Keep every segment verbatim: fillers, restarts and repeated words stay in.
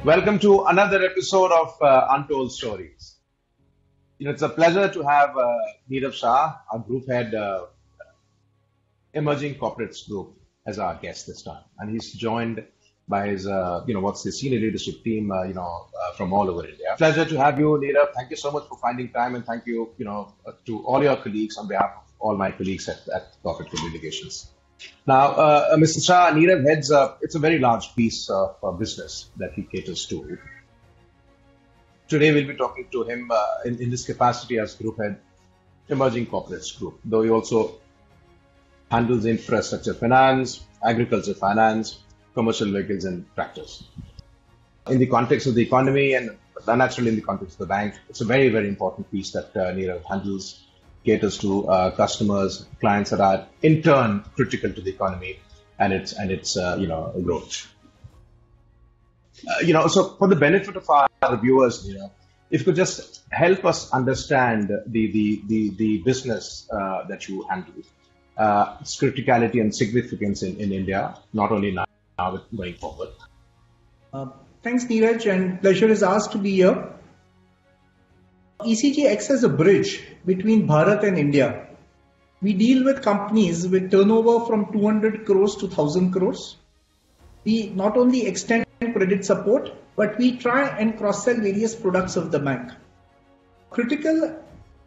Welcome to another episode of uh, Untold Stories. You know, it's a pleasure to have uh, Nirav Shah, our group head, uh, Emerging Corporates Group, as our guest this time, and he's joined by his, uh, you know, what's the senior leadership team, uh, you know, uh, from all over India. Pleasure to have you, Nirav. Thank you so much for finding time, and thank you, you know, uh, to all your colleagues on behalf of all my colleagues at, at Corporate Communications. Now, uh, Mister Shah, Nirav heads up, it's a very large piece of uh, business that he caters to. Today, we'll be talking to him uh, in, in this capacity as group head, Emerging Corporates Group, though he also handles infrastructure finance, agriculture finance, commercial vehicles and tractors. In the context of the economy and naturally in the context of the bank, it's a very, very important piece that uh, Nirav handles. Caters to uh, customers, clients that are in turn critical to the economy and its and its uh, you know growth. Uh, you know, so for the benefit of our viewers, you know, if you could just help us understand the the the, the business uh, that you handle, uh, its criticality and significance in, in India, not only now, now but going forward. Uh, thanks, Neeraj, and pleasure is ours to be here. E C G acts as a bridge between Bharat and India. We deal with companies with turnover from two hundred crores to one thousand crores. We not only extend credit support, but we try and cross-sell various products of the bank. Critical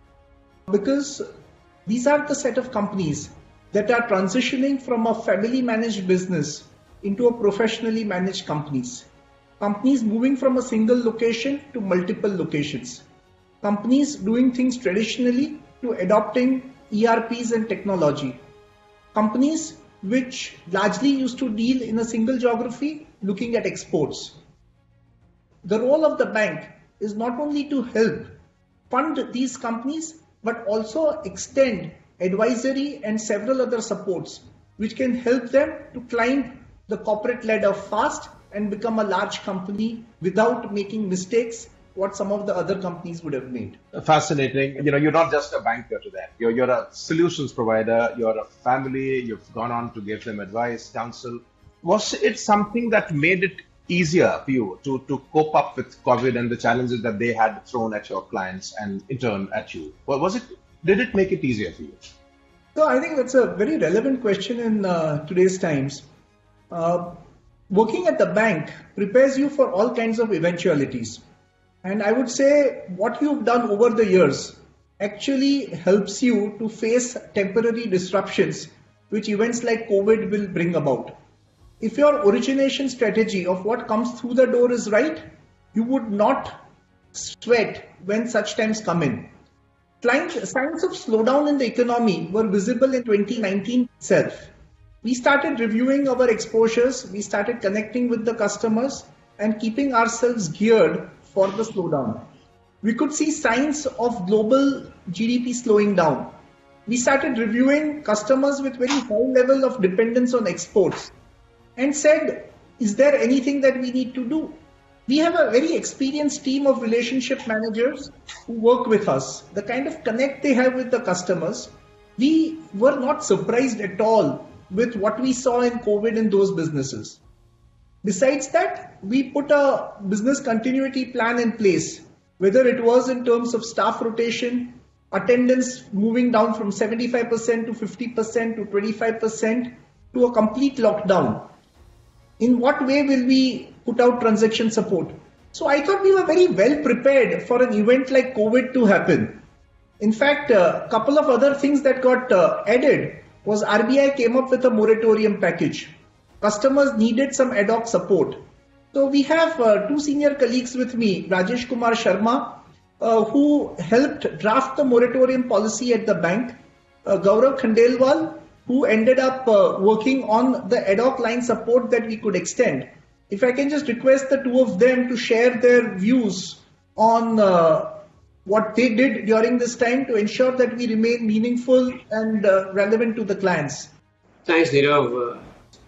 because these are the set of companies that are transitioning from a family-managed business into a professionally managed companies. Companies moving from a single location to multiple locations. Companies doing things traditionally to adopting E R Ps and technology. Companies which largely used to deal in a single geography looking at exports. The role of the bank is not only to help fund these companies but also extend advisory and several other supports which can help them to climb the corporate ladder fast and become a large company without making mistakes what some of the other companies would have made. Fascinating. You know, you're not just a banker to them. You're, you're a solutions provider. You're a family. You've gone on to give them advice, counsel. Was it something that made it easier for you to, to cope up with COVID and the challenges that they had thrown at your clients and in turn at you? Well, was it? Did it make it easier for you? So I think that's a very relevant question in uh, today's times. Uh, working at the bank prepares you for all kinds of eventualities. And I would say what you've done over the years actually helps you to face temporary disruptions which events like COVID will bring about. If your origination strategy of what comes through the door is right, you would not sweat when such times come in. Signs of slowdown in the economy were visible in twenty nineteen itself. We started reviewing our exposures, we started connecting with the customers and keeping ourselves geared for the slowdown. We could see signs of global G D P slowing down. We started reviewing customers with very high level of dependence on exports and said, is there anything that we need to do? We have a very experienced team of relationship managers who work with us. The kind of connect they have with the customers, we were not surprised at all with what we saw in COVID in those businesses. Besides that, we put a business continuity plan in place, whether it was in terms of staff rotation, attendance moving down from seventy-five percent to fifty percent to twenty-five percent to a complete lockdown. In what way will we put out transaction support? So I thought we were very well prepared for an event like COVID to happen. In fact, a couple of other things that got uh, added was R B I came up with a moratorium package. Customers needed some ad hoc support. So we have uh, two senior colleagues with me, Rajesh Kumar Sharma, uh, who helped draft the moratorium policy at the bank, uh, Gaurav Khandelwal, who ended up uh, working on the ad hoc line support that we could extend. If I can just request the two of them to share their views on uh, what they did during this time to ensure that we remain meaningful and uh, relevant to the clients. Thanks, Nirav.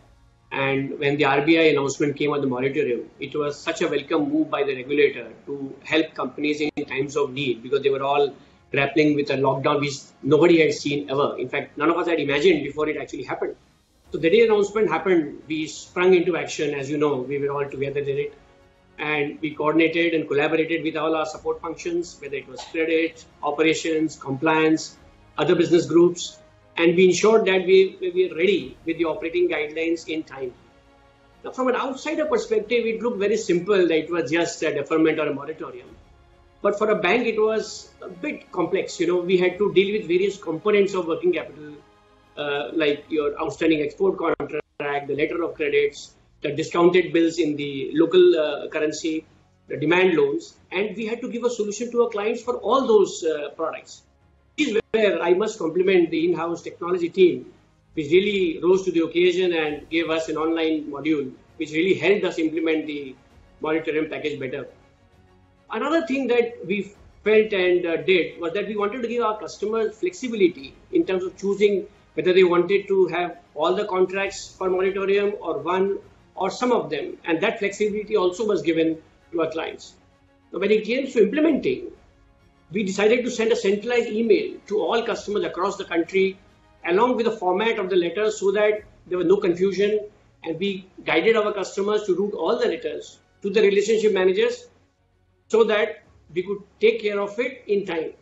And when the R B I announcement came on the moratorium, it was such a welcome move by the regulator to help companies in times of need, because they were all grappling with a lockdown which nobody had seen ever. In fact, none of us had imagined before it actually happened. So the day announcement happened, we sprung into action. As you know, we were all together did it. and we coordinated and collaborated with all our support functions, whether it was credit, operations, compliance, other business groups, and we ensured that we, we were ready with the operating guidelines in time. Now, from an outsider perspective, it looked very simple that it was just a deferment or a moratorium. But for a bank, it was a bit complex. You know, we had to deal with various components of working capital, uh, like your outstanding export contract, the letter of credits, the discounted bills in the local uh, currency, the demand loans, and we had to give a solution to our clients for all those uh, products. This is where I must compliment the in-house technology team, which really rose to the occasion and gave us an online module, which really helped us implement the moratorium package better. Another thing that we felt and uh, did was that we wanted to give our customers flexibility in terms of choosing whether they wanted to have all the contracts for moratorium or one or some of them. And that flexibility also was given to our clients. Now, when it came to implementing, we decided to send a centralized email to all customers across the country, along with the format of the letter, so that there was no confusion. And we guided our customers to route all the letters to the relationship managers so that we could take care of it in time.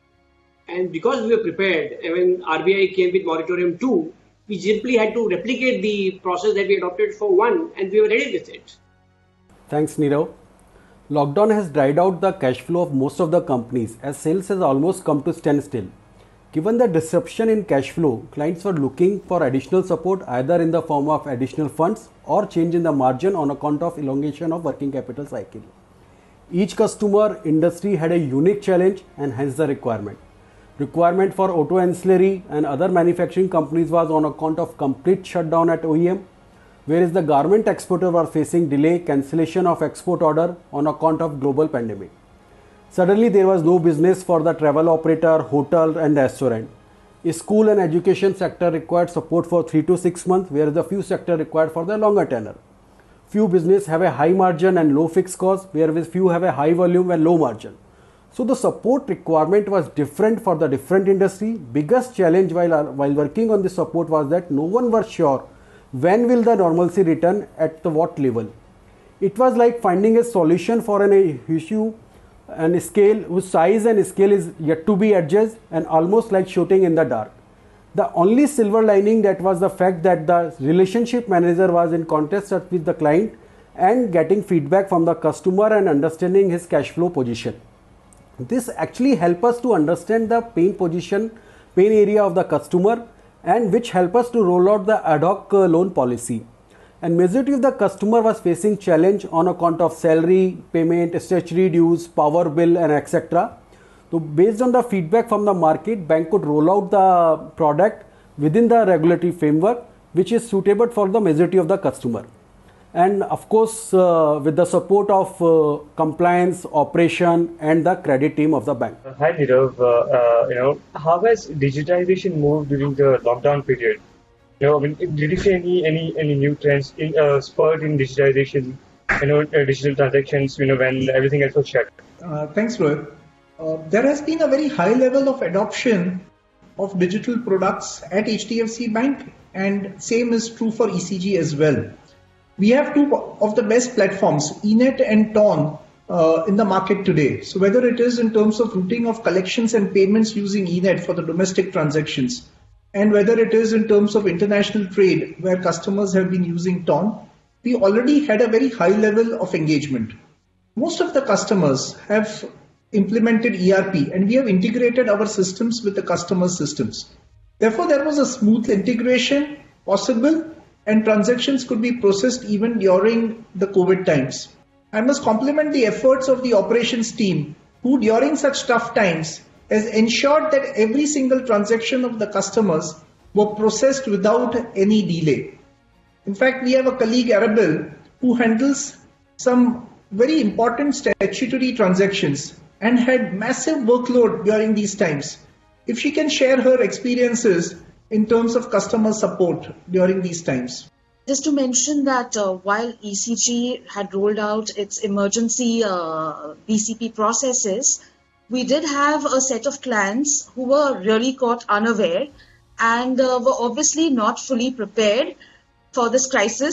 And because we were prepared, when R B I came with moratorium two, we simply had to replicate the process that we adopted for one, and we were ready with it. Thanks, Nirav. Lockdown has dried out the cash flow of most of the companies as sales has almost come to standstill. Given the disruption in cash flow, clients were looking for additional support either in the form of additional funds or change in the margin on account of elongation of working capital cycle. Each customer industry had a unique challenge and hence the requirement. Requirement for auto ancillary and other manufacturing companies was on account of complete shutdown at O E M, whereas the garment exporter were facing delay, cancellation of export order on account of global pandemic. Suddenly there was no business for the travel operator, hotel and restaurant. A school and education sector required support for three to six months, whereas the few sector required for the longer tenure. Few business have a high margin and low fixed cost, whereas few have a high volume and low margin. So the support requirement was different for the different industry. Biggest challenge while, while working on the support was that no one was sure when will the normalcy return at the what level. It was like finding a solution for an issue and scale whose size and scale is yet to be adjusted and almost like shooting in the dark. The only silver lining that was the fact that the relationship manager was in contact with the client and getting feedback from the customer and understanding his cash flow position. This actually helped us to understand the pain position, pain area of the customer, and which helped us to roll out the ad hoc loan policy. And majority of the customer was facing challenge on account of salary, payment, statutory dues, power bill and et cetera. So based on the feedback from the market, bank could roll out the product within the regulatory framework which is suitable for the majority of the customer. And of course, uh, with the support of uh, compliance, operation, and the credit team of the bank. Uh, hi, Nirav. Uh, uh, you know, how has digitization moved during the lockdown period? You know, I mean, did you see any any any new trends in uh, spurred in digitization? You know, uh, digital transactions. You know, when everything else was shut. Uh, thanks, Rohit. Uh, there has been a very high level of adoption of digital products at H D F C Bank, and same is true for E C G as well. We have two of the best platforms, eNett and Torn, uh, in the market today. So whether it is in terms of routing of collections and payments using eNett for the domestic transactions, and whether it is in terms of international trade where customers have been using Torn, we already had a very high level of engagement. Most of the customers have implemented E R P and we have integrated our systems with the customer systems. Therefore, there was a smooth integration possible and transactions could be processed even during the COVID times. I must compliment the efforts of the operations team who during such tough times has ensured that every single transaction of the customers were processed without any delay. In fact, we have a colleague, Arabelle, who handles some very important statutory transactions and had massive workload during these times. If she can share her experiences in terms of customer support during these times. Just to mention that uh, while E C G had rolled out its emergency uh, B C P processes, we did have a set of clients who were really caught unaware and uh, were obviously not fully prepared for this crisis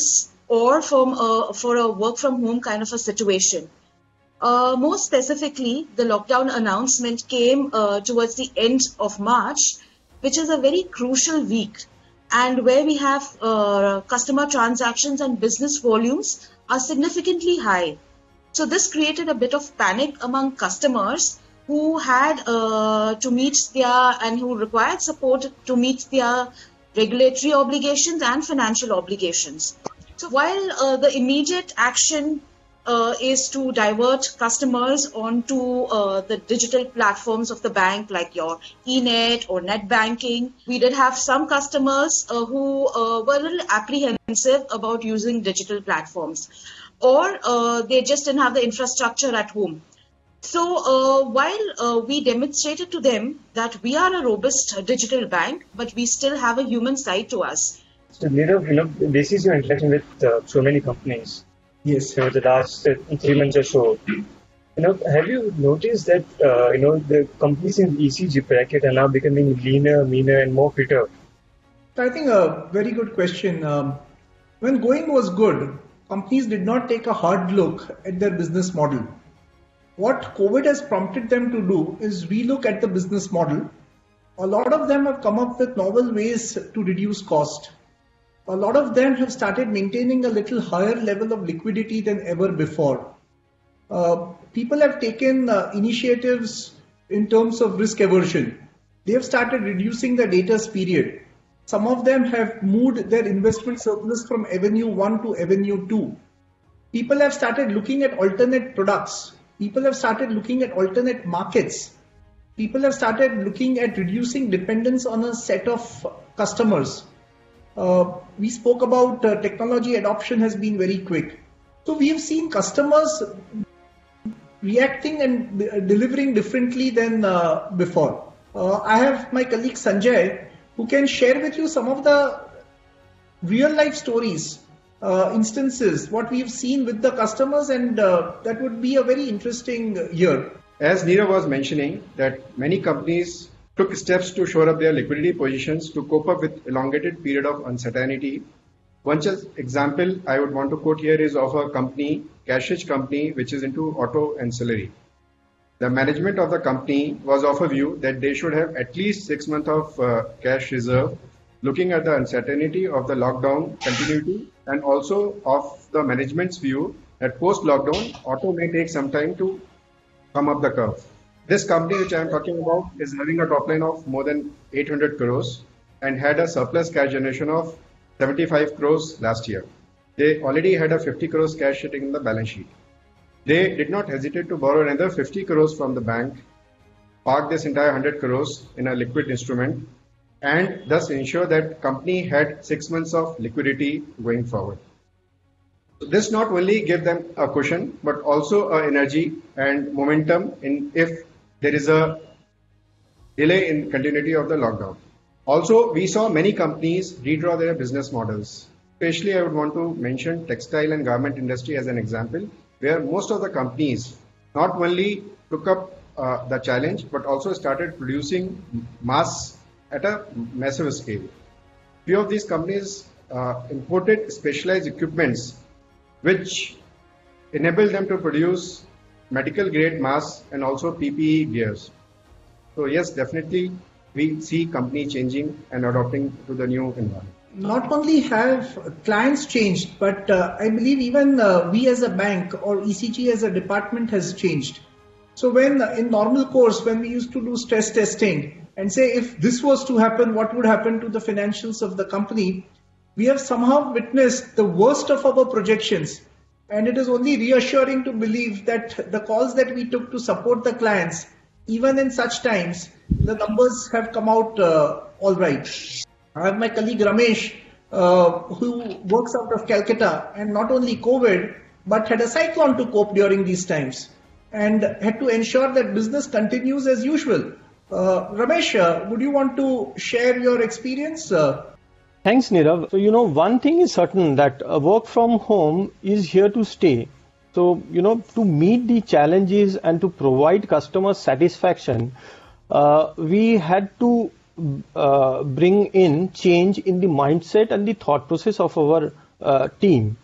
or from a, for a work from home kind of a situation. Uh, more specifically, the lockdown announcement came uh, towards the end of March, which is a very crucial week, and where we have uh, customer transactions and business volumes are significantly high. So this created a bit of panic among customers who had uh, to meet their and who required support to meet their regulatory obligations and financial obligations. So while uh, the immediate action uh, is to divert customers onto uh, the digital platforms of the bank, like your e-net or net banking, we did have some customers uh, who uh, were a little apprehensive about using digital platforms, or uh, they just didn't have the infrastructure at home. So uh, while uh, we demonstrated to them that we are a robust uh, digital bank, but we still have a human side to us. So, Nirav, you know, this is your interaction with uh, so many companies. Yes. You know, the last uh, three months or so. You know, have you noticed that uh, you know the companies in E C G bracket are now becoming leaner, meaner, and more fitter? I think a very good question. Um, when going was good, companies did not take a hard look at their business model. What COVID has prompted them to do is relook at the business model. A lot of them have come up with novel ways to reduce cost. A lot of them have started maintaining a little higher level of liquidity than ever before. Uh, people have taken uh, initiatives in terms of risk aversion. They have started reducing the debtors period. Some of them have moved their investment surplus from Avenue one to Avenue two. People have started looking at alternate products. People have started looking at alternate markets. People have started looking at reducing dependence on a set of customers. Uh, we spoke about uh, technology adoption has been very quick. So we have seen customers reacting and uh, delivering differently than uh, before. Uh, I have my colleague Sanjay, who can share with you some of the real life stories, uh, instances, what we've seen with the customers, and uh, that would be a very interesting year. As Nirav was mentioning, that many companies took steps to shore up their liquidity positions to cope up with elongated period of uncertainty. One just example I would want to quote here is of a company, Cashage company, which is into auto ancillary. The management of the company was of a view that they should have at least six months of uh, cash reserve, looking at the uncertainty of the lockdown continuity, and also of the management's view that post-lockdown, auto may take some time to come up the curve. This company which I am talking about is having a top line of more than eight hundred crores and had a surplus cash generation of seventy-five crores last year. They already had a fifty crores cash sitting in the balance sheet. They did not hesitate to borrow another fifty crores from the bank, park this entire one hundred crores in a liquid instrument, and thus ensure that company had six months of liquidity going forward. So this not only gave them a cushion, but also a energy and momentum in if there is a delay in continuity of the lockdown. Also, we saw many companies redraw their business models. Especially, I would want to mention textile and garment industry as an example, where most of the companies not only took up uh, the challenge, but also started producing masks at a massive scale. Few of these companies uh, imported specialized equipments which enabled them to produce medical grade masks and also P P E gears. So yes, definitely we see company changing and adopting to the new environment. Not only have clients changed, but uh, I believe even uh, we as a bank or E C G as a department has changed. So when uh, in normal course, when we used to do stress testing and say if this was to happen, what would happen to the financials of the company, we have somehow witnessed the worst of our projections. And it is only reassuring to believe that the calls that we took to support the clients, even in such times, the numbers have come out uh, all right. I have my colleague Ramesh, uh, who works out of Calcutta, and not only COVID, but had a cyclone to cope during these times and had to ensure that business continues as usual. Uh, Ramesh, uh, would you want to share your experience? Uh, Thanks, Nirav. So, you know, one thing is certain that uh, work from home is here to stay. So, you know, to meet the challenges and to provide customer satisfaction, uh, we had to uh, bring in change in the mindset and the thought process of our uh, team.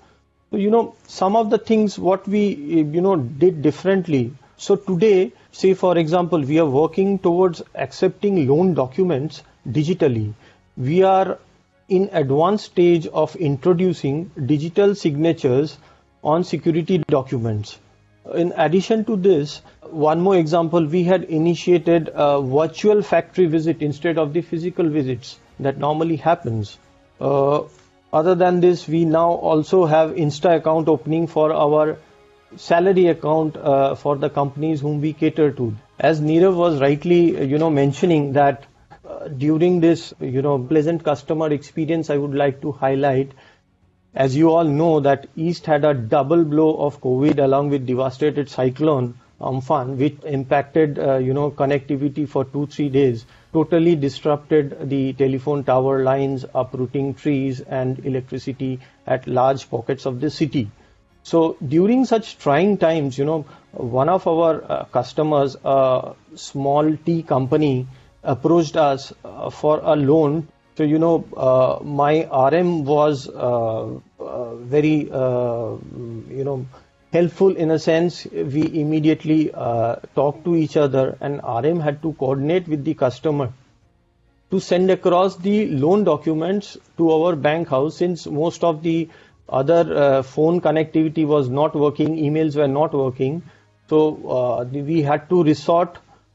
So, you know, some of the things what we, you know, did differently. So today, say for example, we are working towards accepting loan documents digitally. We are in advanced stage of introducing digital signatures on security documents. In addition to this, one more example, we had initiated a virtual factory visit instead of the physical visits that normally happens. Uh, other than this, we now also have Insta account opening for our salary account uh, for the companies whom we cater to. As Nirav was rightly, you know, mentioning that uh, during this, you know, pleasant customer experience, I would like to highlight, as you all know, that East had a double blow of COVID along with devastated cyclone Amphan, which impacted, uh, you know, connectivity for two, three days, totally disrupted the telephone tower lines, uprooting trees and electricity at large pockets of the city. So during such trying times, you know, one of our uh, customers, a small tea company, approached us uh, for a loan. So, you know, uh, my R M was uh, uh, very, uh, you know, helpful in a sense. We immediately uh, talked to each other, and R M had to coordinate with the customer to send across the loan documents to our bank house, since most of the other uh, phone connectivity was not working, emails were not working. So uh, we had to resort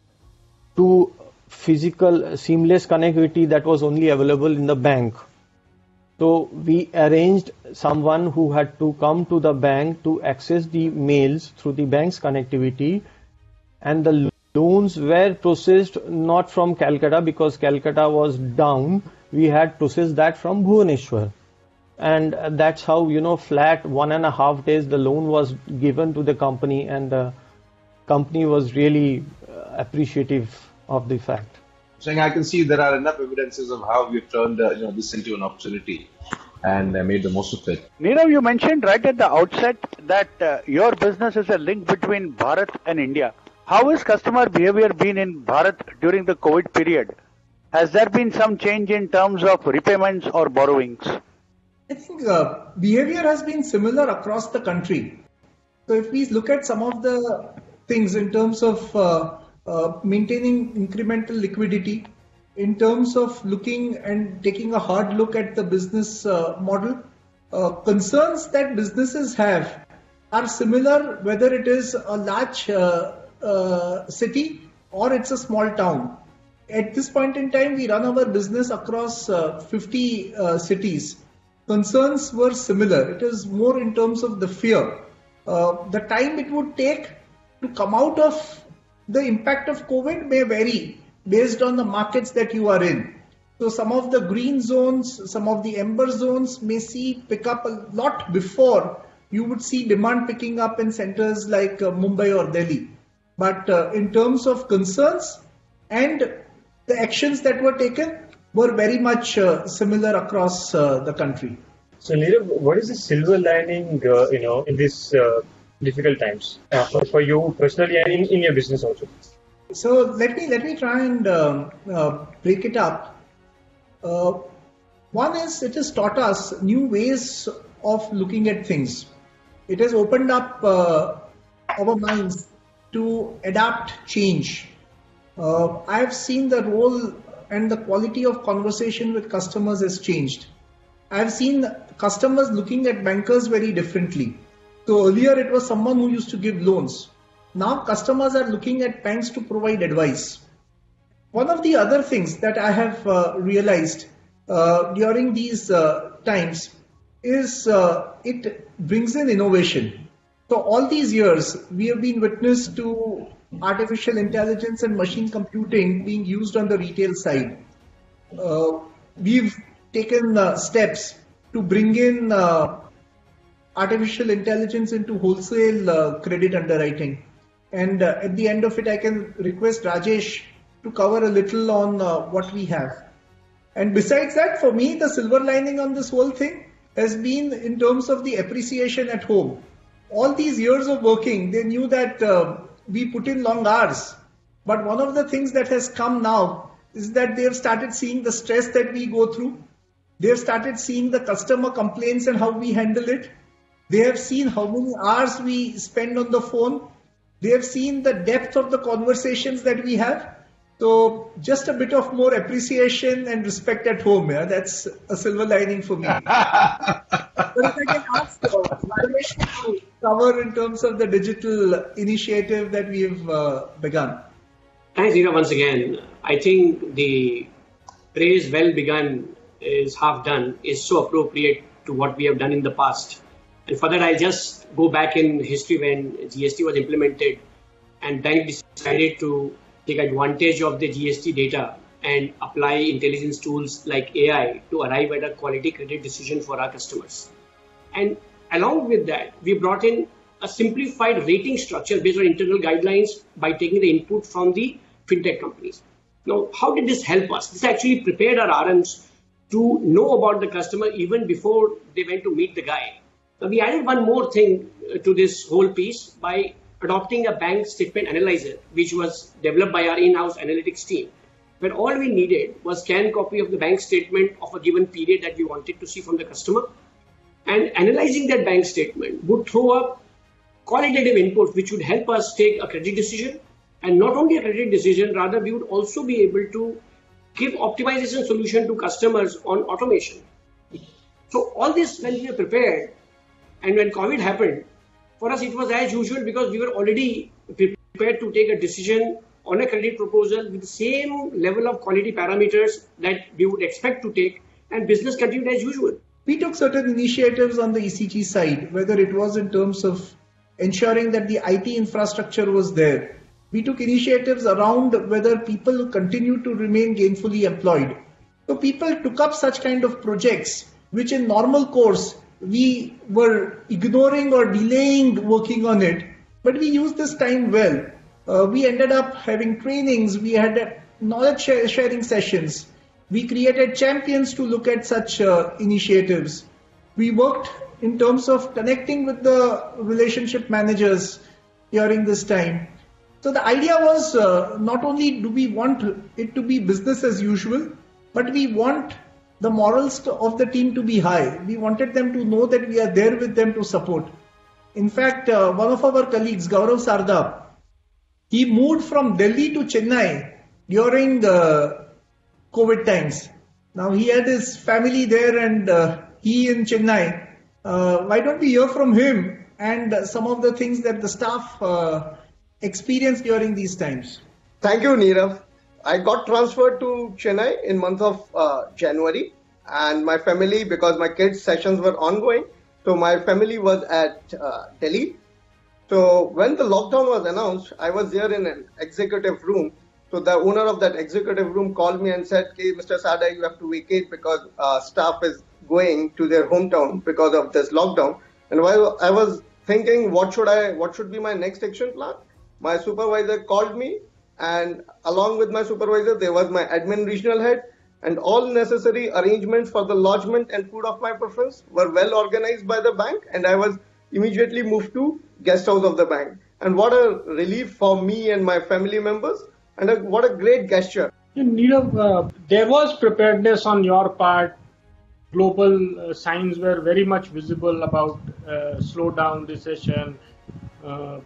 to physical seamless connectivity that was only available in the bank. So we arranged someone who had to come to the bank to access the mails through the bank's connectivity, and the loans were processed not from Calcutta because Calcutta was down. We had processed that from Bhubaneswar. And that's how, you know, flat one and a half days the loan was given to the company, and the company was really appreciative of the fact. Saying I can see there are enough evidences of how we've turned uh, you know, this into an opportunity and uh, made the most of it. Nirav, you mentioned right at the outset that uh, your business is a link between Bharat and India. How has customer behavior been in Bharat during the COVID period? Has there been some change in terms of repayments or borrowings? I think uh, behavior has been similar across the country. So if we look at some of the things in terms of uh, uh, maintaining incremental liquidity, in terms of looking and taking a hard look at the business uh, model, uh, concerns that businesses have are similar whether it is a large uh, uh, city or it's a small town. At this point in time, we run our business across uh, fifty uh, cities. Concerns were similar. It is more in terms of the fear. Uh, the time it would take to come out of the impact of COVID may vary based on the markets that you are in. So some of the green zones, some of the amber zones may see pick up a lot before you would see demand picking up in centers like uh, Mumbai or Delhi. But uh, in terms of concerns and the actions that were taken were very much uh, similar across uh, the country. So, Nirav, what is the silver lining, uh, you know, in these uh, difficult times uh, for, for you personally and in, in your business also? So let me let me try and uh, uh, break it up. Uh, one is it has taught us new ways of looking at things. It has opened up uh, our minds to adapt change. Uh, I have seen the role and the quality of conversation with customers has changed. I have seen customers looking at bankers very differently. So earlier it was someone who used to give loans. Now customers are looking at banks to provide advice. One of the other things that I have uh, realized uh, during these uh, times is uh, it brings in innovation. So all these years we have been witness to artificial intelligence and machine computing being used on the retail side. Uh, we've taken uh, steps to bring in uh, artificial intelligence into wholesale uh, credit underwriting. And uh, at the end of it, I can request Rajesh to cover a little on uh, what we have. And besides that, for me, the silver lining on this whole thing has been in terms of the appreciation at home. All these years of working, they knew that uh, we put in long hours. But one of the things that has come now is that they have started seeing the stress that we go through. They have started seeing the customer complaints and how we handle it. They have seen how many hours we spend on the phone. They have seen the depth of the conversations that we have. So just a bit of more appreciation and respect at home. Yeah, that's a silver lining for me. But if I can ask, uh, to cover in terms of the digital initiative that we've uh, begun. Thanks, Neerav, once again. I think the phrase "well begun is half done" is so appropriate to what we have done in the past. And for that, I'll just go back in history when G S T was implemented and bank decided to take advantage of the G S T data and apply intelligence tools like A I to arrive at a quality credit decision for our customers. And along with that, we brought in a simplified rating structure based on internal guidelines by taking the input from the fintech companies. Now, how did this help us? This actually prepared our R Ms to know about the customer even before they went to meet the guy. Now, we added one more thing to this whole piece by adopting a bank statement analyzer, which was developed by our in-house analytics team, where all we needed was scanned copy of the bank statement of a given period that we wanted to see from the customer. And analyzing that bank statement would throw up qualitative inputs, which would help us take a credit decision. And not only a credit decision, rather we would also be able to give optimization solution to customers on automation. So all this, when we were prepared, and when COVID happened, for us it was as usual because we were already prepared to take a decision on a credit proposal with the same level of quality parameters that we would expect to take, and business continued as usual. We took certain initiatives on the E C G side, whether it was in terms of ensuring that the I T infrastructure was there. We took initiatives around whether people continue to remain gainfully employed. So people took up such kind of projects, which in normal course, we were ignoring or delaying working on it, but we used this time well. Uh, we ended up having trainings, we had knowledge sharing sessions, we created champions to look at such uh, initiatives. We worked in terms of connecting with the relationship managers during this time. So the idea was uh, not only do we want it to be business as usual, but we want the morals to, of the team to be high. We wanted them to know that we are there with them to support. In fact, uh, one of our colleagues, Gaurav Sarda, he moved from Delhi to Chennai during the COVID times. Now he had his family there and uh, he in Chennai. Uh, why don't we hear from him and uh, some of the things that the staff uh, experienced during these times? Thank you, Neerav. I got transferred to Chennai in month of uh, January, and my family, because my kids' sessions were ongoing, so my family was at uh, Delhi. So when the lockdown was announced, I was there in an executive room. So the owner of that executive room called me and said, "Hey, Mister Sada, you have to vacate because uh, staff is going to their hometown because of this lockdown." And while I was thinking, what should I, what should be my next action plan? My supervisor called me, and along with my supervisor, there was my admin regional head, and all necessary arrangements for the lodgement and food of my preference were well organized by the bank, and I was immediately moved to guest house of the bank. And what a relief for me and my family members, and a, what a great gesture. Neerav, uh, there was preparedness on your part. Global uh, signs were very much visible about uh, slowdown, recession, uh,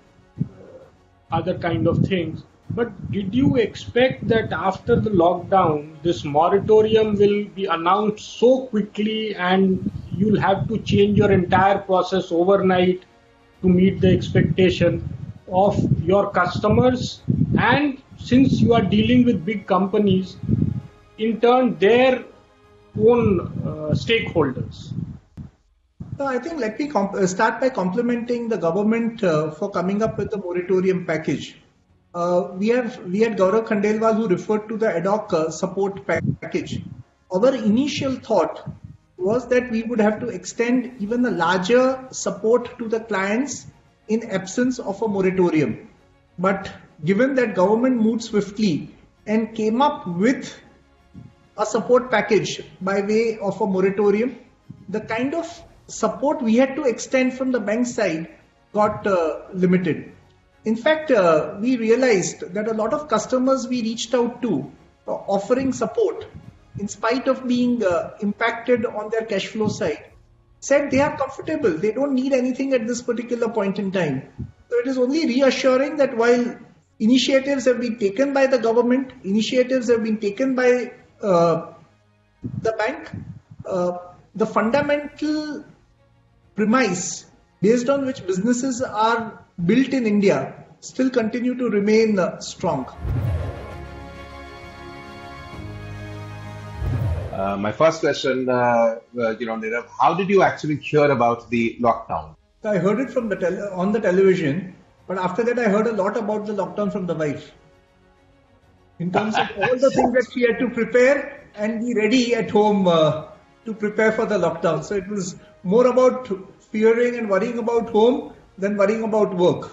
other kind of things. But did you expect that after the lockdown, this moratorium will be announced so quickly and you'll have to change your entire process overnight to meet the expectation of your customers? And since you are dealing with big companies, in turn, their own uh, stakeholders. So I think let me comp- start by complimenting the government uh, for coming up with the moratorium package. Uh, we have we had Gaurav Khandelwal who referred to the ad hoc uh, support package. Our initial thought was that we would have to extend even a larger support to the clients in absence of a moratorium. But given that government moved swiftly and came up with a support package by way of a moratorium, the kind of support we had to extend from the bank side got uh, limited. In fact, uh, we realized that a lot of customers we reached out to uh, offering support, in spite of being uh, impacted on their cash flow side, said they are comfortable. They don't need anything at this particular point in time. So it is only reassuring that while initiatives have been taken by the government, initiatives have been taken by uh, the bank, uh, the fundamental premise based on which businesses are built in India still continue to remain uh, strong. Uh, my first question, uh, uh, you know, Nirav, how did you actually hear about the lockdown? I heard it from the tele- on the television, but after that I heard a lot about the lockdown from the wife. In terms of all the things that she had to prepare and be ready at home uh, to prepare for the lockdown. So it was more about fearing and worrying about home than worrying about work.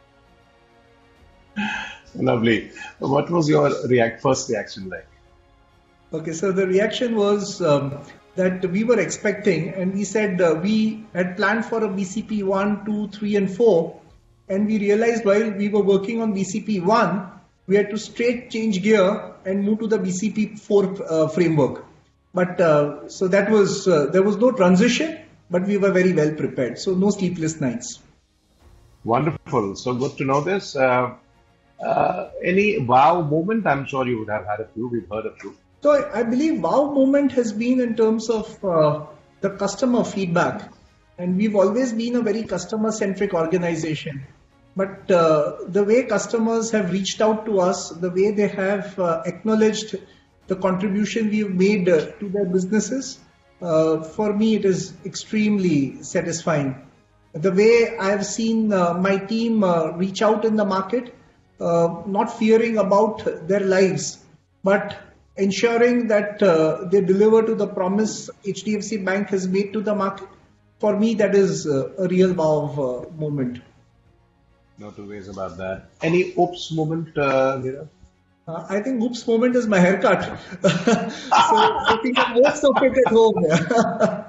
Lovely. What was your react first reaction like? Okay, so the reaction was um, that we were expecting, and we said uh, we had planned for a B C P one, two, three and four, and we realized while we were working on B C P one, we had to straight change gear and move to the B C P four uh, framework. But uh, so that was, uh, there was no transition, but we were very well prepared. So no sleepless nights. Wonderful. So good to know this. Uh, uh, any wow moment? I'm sure you would have had a few. We've heard a few. So I believe wow moment has been in terms of uh, the customer feedback, and we've always been a very customer centric organization. But uh, the way customers have reached out to us, the way they have uh, acknowledged the contribution we've made uh, to their businesses, uh, for me it is extremely satisfying. The way I've seen uh, my team uh, reach out in the market, uh, not fearing about their lives, but ensuring that uh, they deliver to the promise H D F C Bank has made to the market. For me, that is uh, a real wow uh, moment. No two ways about that. Any oops moment, uh, Nirav? Uh, I think oops moment is my haircut. So I think I'm most of it at home. Yeah.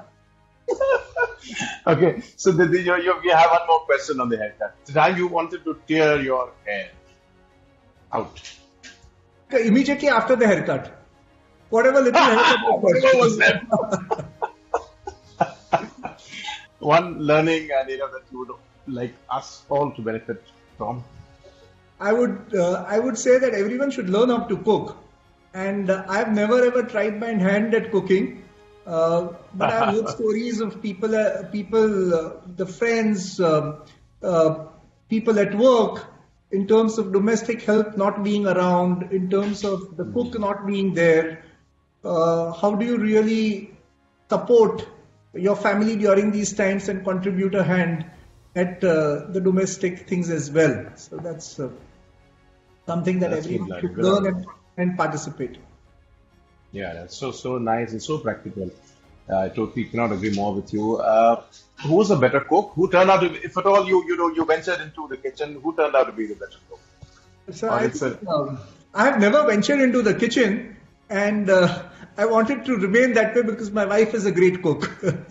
Okay, so the, the, you, you, you have one more question on the haircut. The time you wanted to tear your hair out. Immediately after the haircut. Whatever little haircut was left. One learning, uh, Nirav, that you would like us all to benefit from? I would uh, I would say that everyone should learn how to cook. And uh, I've never ever tried my hand at cooking. Uh, but I've heard stories of people, uh, people, uh, the friends, uh, uh, people at work, in terms of domestic help not being around, in terms of the cook not being there. Uh, how do you really support your family during these times and contribute a hand at uh, the domestic things as well? So that's uh, something that That's everyone good, should good. learn and, and participate. Yeah, that's so so nice and so practical. Uh, I totally cannot agree more with you. Uh, who was a better cook? Who turned out to be, if at all you you know you ventured into the kitchen, who turned out to be the better cook? So Or I, it's think, a- um, I have never ventured into the kitchen, and uh, I wanted to remain that way because my wife is a great cook.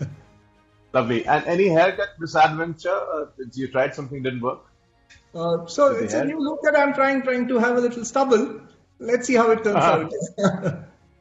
Lovely. And any haircut misadventure? Uh, did you tried something didn't work? Uh, so With the it's a hair? new look that I'm trying trying to have a little stubble. Let's see how it turns Uh-huh. out.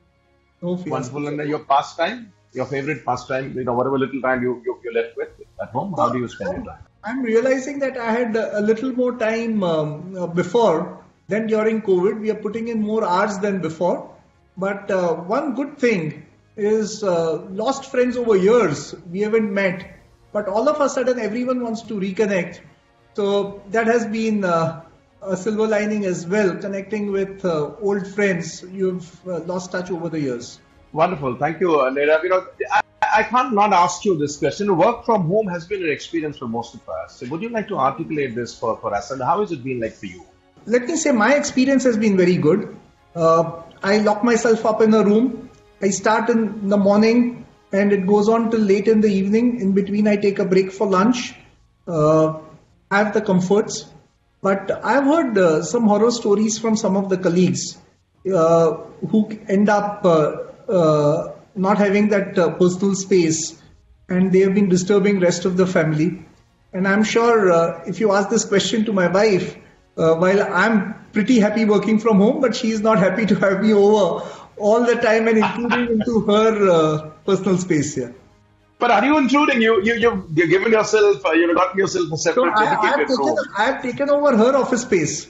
No fears. Wonderful. And your pastime, your favorite pastime, you know, whatever little time you, you, you're left with at home, how do you spend your time? I'm realizing that I had a a little more time um, uh, before than during COVID. We are putting in more hours than before. But uh, one good thing is uh, lost friends over years. We haven't met. But all of a sudden, everyone wants to reconnect. So that has been uh, a silver lining as well, connecting with uh, old friends you've uh, lost touch over the years. Wonderful. Thank you, uh, Nirav. You know, I, I can't not ask you this question. Work from home has been an experience for most of us. So would you like to articulate this for, for us? And how has it been like for you? Let me say my experience has been very good. Uh, I lock myself up in a room. I start in the morning and it goes on till late in the evening. In between, I take a break for lunch. Uh, I have the comforts. But I've heard uh, some horror stories from some of the colleagues uh, who end up uh, uh, not having that uh, personal space, and they have been disturbing rest of the family. And I'm sure uh, if you ask this question to my wife, uh, while I'm pretty happy working from home, but she is not happy to have me over all the time and intruding into her uh, personal space here. But are you intruding? You you you you're giving yourself uh, you're gotten yourself a So separate I, I, have dedicated taken, room. I have taken over her office space.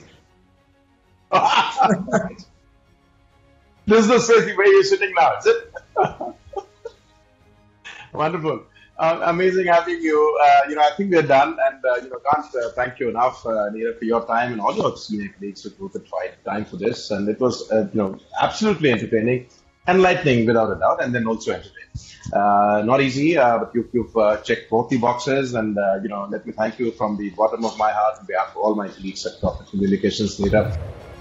This is the space where you're sitting now, is it? Wonderful. Uh, amazing having you. Uh, you know, I think we're done, and uh, you know, can't uh, thank you enough, uh, Neerav, for your time and all your senior colleagues who took the time for this. And it was, uh, you know, absolutely entertaining, enlightening without a doubt, and then also entertaining. Uh, not easy, uh, but you've, you've uh, checked both the boxes, and uh, you know, let me thank you from the bottom of my heart on behalf of all my colleagues at Corporate Communications, Neerav.